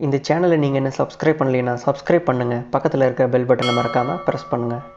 இந்த சேனலை நீங்கள் என்ன சப்ஸ்கிரைப் பண்ணலைன்னா சப்ஸ்கிரைப் பண்ணுங்கள். பக்கத்தில் இருக்கிற பெல் பட்டனை மறக்காமல் ப்ரெஸ் பண்ணுங்கள்.